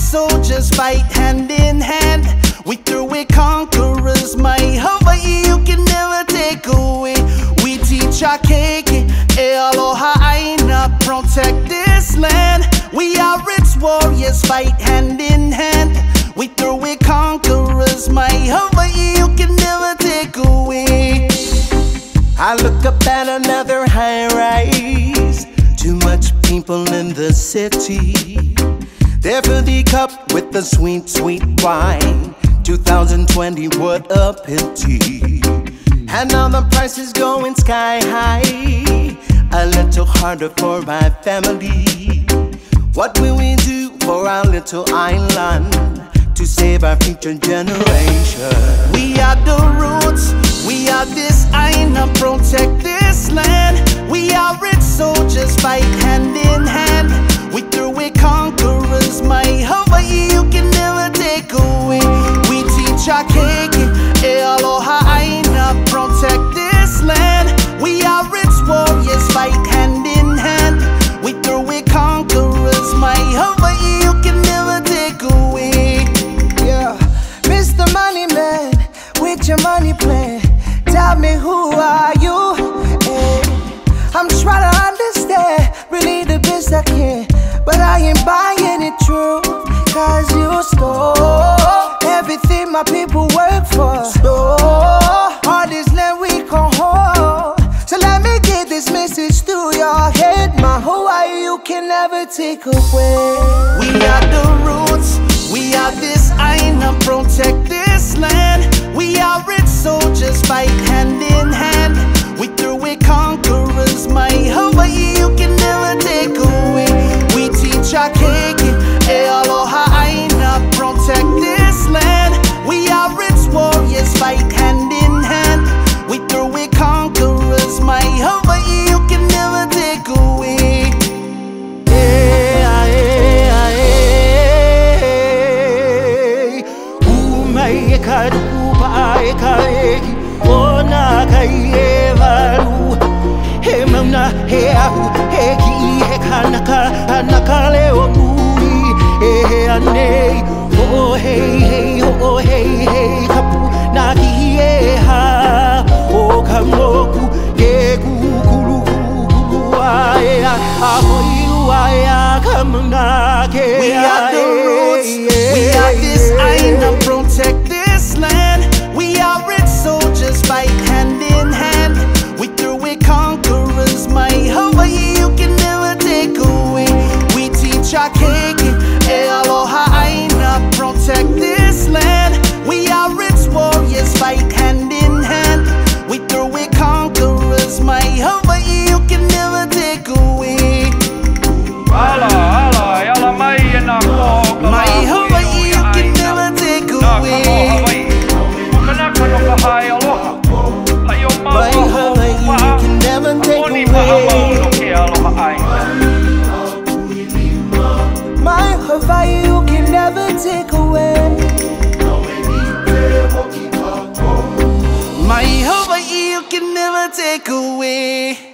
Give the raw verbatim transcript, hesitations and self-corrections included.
soldiers fight hand in hand. We through it conquerors. My Hawaii you can never take away. We teach our keiki, aloha aina, protect this land. We are rich warriors, fight hand in hand. We through it conquerors. My Hawaii you can never take away. I look up at another high rise. Too much people in the city. There for the cup with the sweet, sweet wine. two thousand twenty, what a pity. And now the price is going sky high. A little harder for my family. What will we do for our little island to save our future generation? We are the roots, we are this aina, protect this land. We are rich soldiers, fight hand in hand. We through it conquerors. My Hawaii you can never take away. We teach our keiki, aloha aina, protect this land. We are rich warriors, fight hand in hand. We through it conquerors. My Hawaii you can never take away. Yeah, Mister Money Man, with your money plan, tell me who are you? Hey, I'm trying to understand, really the best I can, but I ain't buying it true. Cause you stole everything my people work for. Stole all this land we can hold. So let me get this message through your head. My Hawaii you can never take away. We are the roots, we are this aina, protect this land. We are rich soldiers, fight hand in hand. We through it conquerors. My Hawaii you can never take away. We teach our keiki, aloha aina, protect this land. We are rich warriors, fight hand in hand. We through it conquerors. My Hawaii you can never take away. Hey, hey, hey. Umay kadupa ay kaeki, ona kaye valu. He mamna he ahu, he ki he kanaka, kanaka leo nui. He ane, oh hey hey, oh hey hey, kapu na ki he ha. O kamoku, ke kukulu kukulu aya, ahoy aya kamna ke. We are the roots, we are this aina, protect this land. We are rich soldiers, fight hand in hand. We through it conquerors. My Hawaii you can never take away. We teach our keiki, aloha aina, protect this land. We are rich warriors, fight hand in hand. We through it conquerors. My Hawaii you can never take away. Ala, ala, ala mai na ko. My Hawaii you can never take away. Kana kana ka hai aloha. Hayo ma. My Hawaii you can never take away. My Hawaii you can never take away. My Hawaii you can never take away.